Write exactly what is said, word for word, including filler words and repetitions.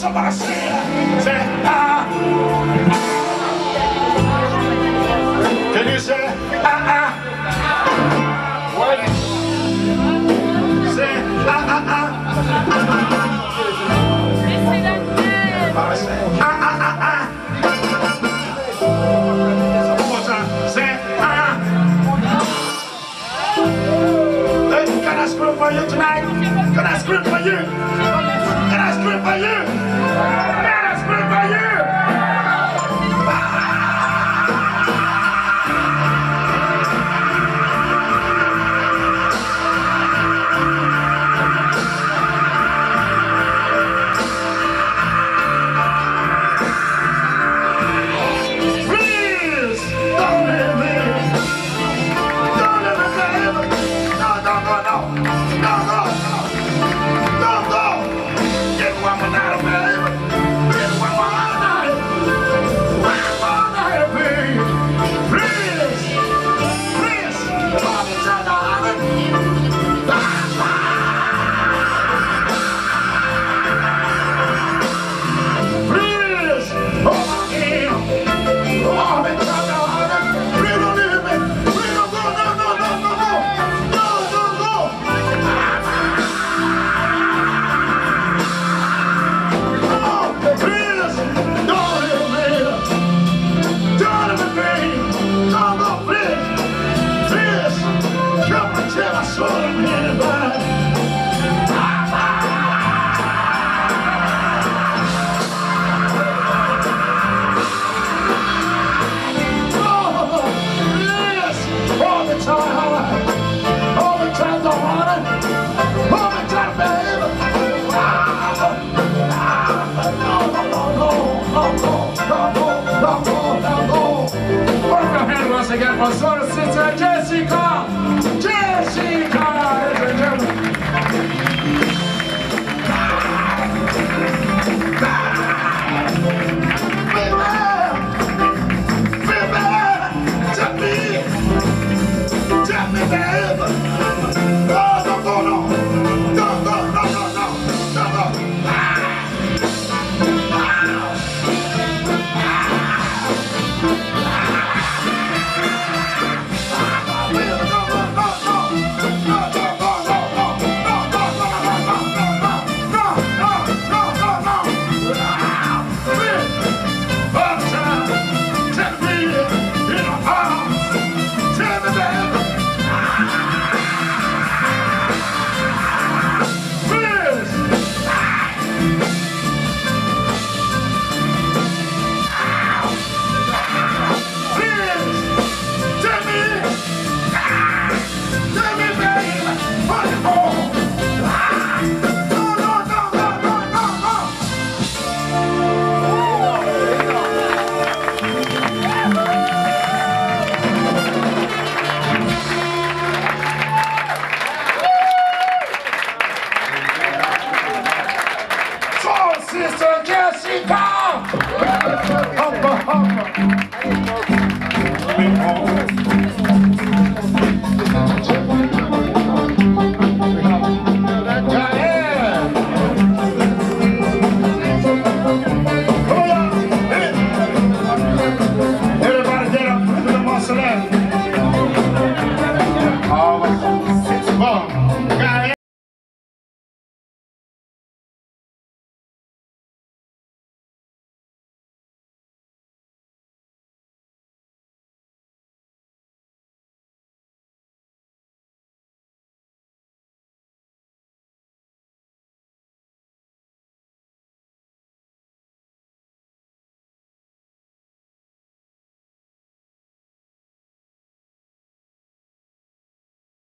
somebody say it. Say, ah. Can you say, ah, ah? What? Say, ah, ah, ah. Everybody say, ah, ah, ah, ah. One more time. Say, ah. Hey, can I scream for you tonight? Can I scream for you? Can I scream for you? Can I scream for you? Please, don't leave me. Don't leave me, baby. No, no, no, no. No, no, no. No, no. Get one more night, baby. Get one more night. One more night, baby. Please. Please. All the time, darling. Please. Oh, my God. Oh, the time, darling. Please don't leave me. Please don't go. No, no, no, no, no. No, no, no. No, please. Don't leave me. Don't leave me. No, no, please. Please. Come and tell my soul I'm anybody. All the time, all the time, darling, all the time, baby. No, no, no, no, no, no, no, no, no, no. Work your hand once again for soul sister Jessica, Jessica, ladies and gentlemen. Tell me, baby. No, no, no, no. No, no, no, no, no. No, no. Ah. Ah. Ah. No, no, no, no, no. No, no, no, no, no. No, no, no, no, no, no, no, no, no, no. Ah. All the time. Tell me in my arms. Tell me, baby. Sister Jessica! Humper, humper.